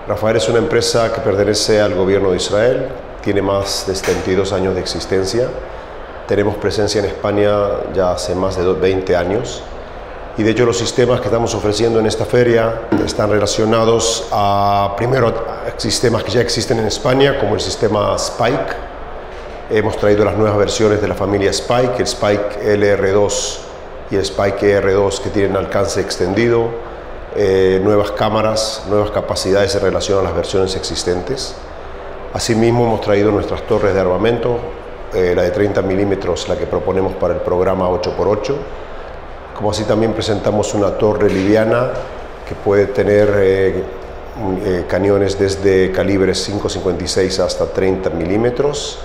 Rafael es una empresa que pertenece al gobierno de Israel, tiene más de 72 años de existencia. Tenemos presencia en España ya hace más de 20 años y de hecho los sistemas que estamos ofreciendo en esta feria están relacionados primero a sistemas que ya existen en España, como el sistema Spike. Hemos traído las nuevas versiones de la familia Spike, el Spike LR2 y el Spike ER2, que tienen alcance extendido, nuevas cámaras, nuevas capacidades en relación a las versiones existentes. Asimismo hemos traído nuestras torres de armamento, la de 30 milímetros, la que proponemos para el programa 8x8, como así también presentamos una torre liviana que puede tener cañones desde calibres 5.56 hasta 30 milímetros,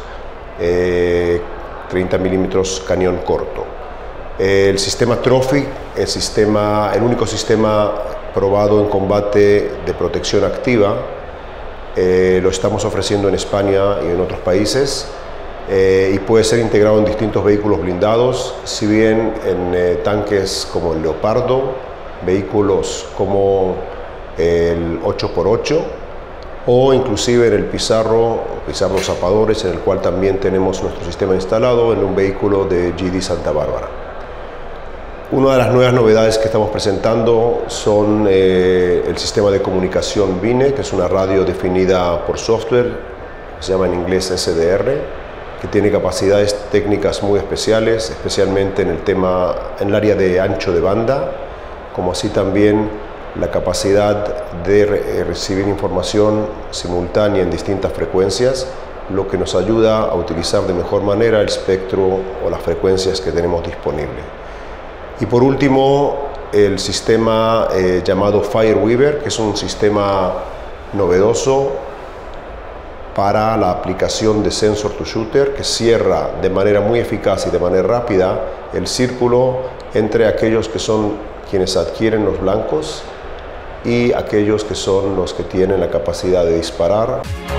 30 milímetros cañón corto. El sistema Trophy, el único sistema probado en combate de protección activa, lo estamos ofreciendo en España y en otros países y puede ser integrado en distintos vehículos blindados, si bien en tanques como el Leopardo, vehículos como el 8x8 o inclusive en el Pizarro Zapadores, en el cual también tenemos nuestro sistema instalado en un vehículo de GD Santa Bárbara. Una de las nuevas novedades que estamos presentando son el sistema de comunicación BINE, que es una radio definida por software, se llama en inglés SDR, que tiene capacidades técnicas muy especiales, especialmente en el área de ancho de banda, como así también la capacidad de recibir información simultánea en distintas frecuencias, lo que nos ayuda a utilizar de mejor manera el espectro o las frecuencias que tenemos disponible. Y por último, el sistema llamado Fireweaver, que es un sistema novedoso para la aplicación de Sensor to Shooter, que cierra de manera muy eficaz y de manera rápida el círculo entre aquellos que son quienes adquieren los blancos y aquellos que son los que tienen la capacidad de disparar.